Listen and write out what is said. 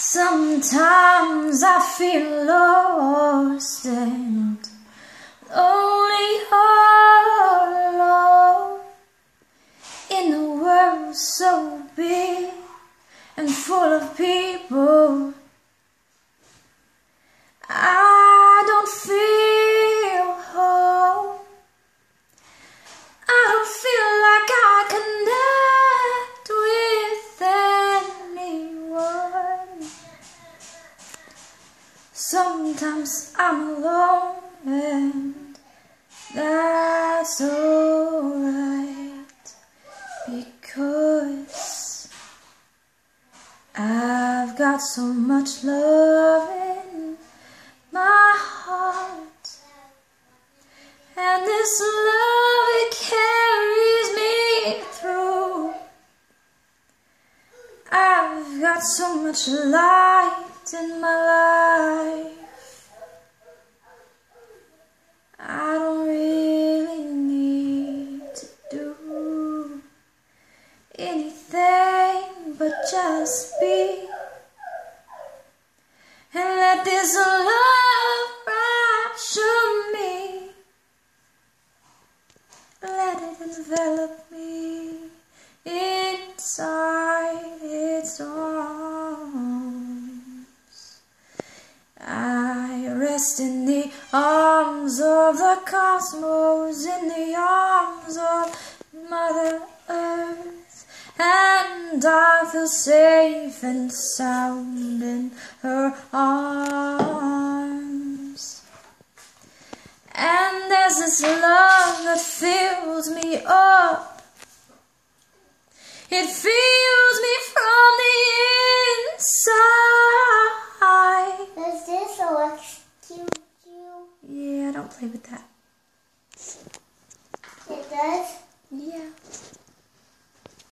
Sometimes I feel lost and only all alone in a world so big and full of people. I don't feel home. I don't feel like I connect with anyone. Sometimes I'm alone and that's alright, because I've got so much love in my heart, and this love, it carries me through. I've got so much light in my life. I don't really need to do anything but just be, and let this love rapture me. Let it envelop me inside its arms. I rest in the arms of the cosmos, in the arms of Mother Earth, and I feel safe and sound in her arms. And there's this love that fills me up. It fills me from the inside. Does this electrocute you? Yeah, don't play with that. It does? Yeah.